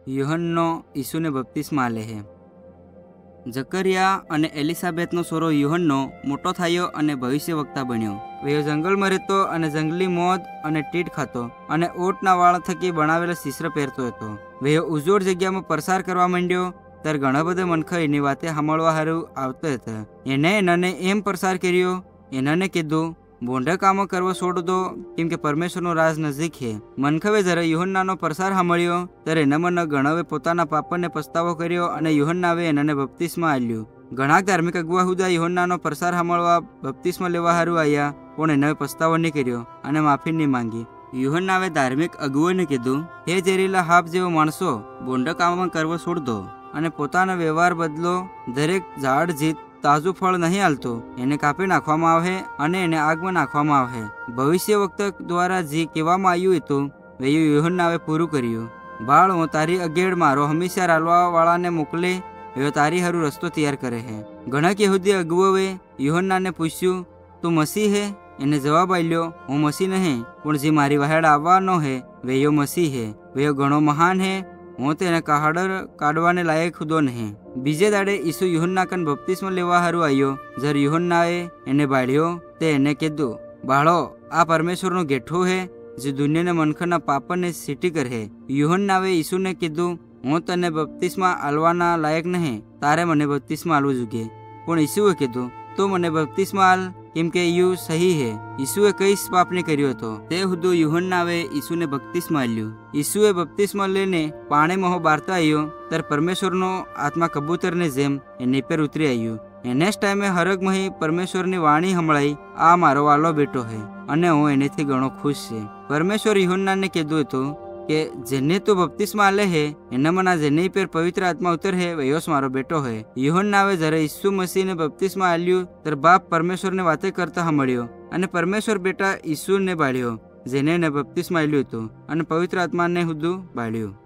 યુહન્નો ઈસુને બપ્તિસ્મા આલે હે। જકરિયા અને એલિસાબેથનો સોરો યુહન્નો મોટો થયો અને ભવિષ્ય વક્તા બન્યો। વેયો જંગલમાં રહેતો અને જંગલી મોદ અને ટીટ ખાતો અને ઊંટના વાળ થકી બનાવેલા શિશ્ર પહેરતો હતો। વેયો ઉજોડ જગ્યામાં પ્રસાર કરવા માંડ્યો ત્યારે ઘણા બધા મનખા એની વાતે સાંભળવા હારું આવતા હતા। એને એમ પ્રસાર કર્યો, એને કીધું બોંડા કામો કરવો છોડ દો, કેમ કે પરમેશ્વરનો રાજ નજીક છે। મનખવે જ્યારે યુહન્નાનો પ્રસાર સાંભળ્યો ત્યારે એના મન ગણાવે પોતાના પાપને પસ્તાવો કર્યો અને યુહન્નાવે એને બપ્તિસ્મા આલ્યું। ઘણા ધાર્મિક અગુવા હુદા યુહન્નાનો પ્રસાર સાંભળવા બપ્તિસ્મા લેવા હારું આવ્યા, પણ એને પસ્તાવો નહીં કર્યો અને માફી નહીં માંગી। યુહન્નાવે ધાર્મિક અગુઓને કીધું, હે ઝેરીલા હાપ જેવો માણસો, બોંડા કામમાં કરવો છોડ દો અને પોતાનો વ્યવહાર બદલો। દરેક ઝાડ જીત તાજું ફળ નહીં હાલતું, એને કાપી નાખવામાં આવે અને એને આગમાં નાખવામાં આવે। ભવિષ્ય વક્તા દ્વારા જે કહેવામાં આવ્યું હતું વેયું યુહન્નાએ પૂરું કર્યું। બાળ, હું તારી અગેડ મારો હંમેશા રાલવા વાળાને મોકલે, એવો તારી હારું રસ્તો તૈયાર કરે છે। ઘણા યહૂદી અગુઓએ યુહન્નાને પૂછ્યું, તું મસીહ હે? એને જવાબ આપ્યો, હું મસીહ નહીં, પણ જે મારી વહેડ આવવાનો હે વેયો મસીહ હે। વેયો ઘણો મહાન હે, હું તેને કાહડર કાઢવાને લાયક ખુદો નહીં। બીજે દાડે ઈસુ યુહન્ના કન બપ્તિસ્મા લેવા હારું આવ્યો। જ્યારે યુહન્નાએ એને બાળ્યો તે એને કીધું, બાળો, આ પરમેશ્વરનો ગેઠો હે જે દુનિયાના મનખના પાપને સીટી કરે। યુહન્નાએ ઈસુને કીધું, હું તને બપ્તિસ્મા આલવાના લાયક નહીં, તારે મને બપ્તિસ્મા આલવું જોઈએ। પણ ઈસુએ કીધું, તું મને બપ્તિસ્મા આલ, કેમ કે યું સહી હે। ઈસુએ કઈ પાપ નહીં કર્યો હતો તે હુદું યુહન્નાએ ઈસુને બપ્તિસ્મા આલ્યું। ઈસુએ બપ્તિસ્મા લઈને પાણીમાં બારતા આવ્યો ત્યારે પરમેશ્વરનો આત્મા કબૂતરને જેમ એની પર ઉતરી આવ્યું। એને જ ટાઈમે હરગમહી પરમેશ્વરની વાણી સંભળાઈ, આ મારો વાલો બેટો હે અને હું એનેથી ઘણો ખુશ છે। પરમેશ્વર યુહન્નાને કીધું હતું કે જેને તું બપ્તિસ્મા આલે હે એનામાંના જેની પર પવિત્ર આત્મા ઉતર હે વયોસ મારો બેટો હે। યુહન્નાએ જ્યારે ઈસુ મસીહને બપ્તિસ્મા આલ્યું ત્યારે બાપ પરમેશ્વરને વાતે કરતા સાંભળ્યો અને પરમેશ્વર બેટા ઈસુને બાળ્યો, જેને એને બપ્તિસ્મા આલ્યું હતું અને પવિત્ર આત્માને હુદું બાળ્યું।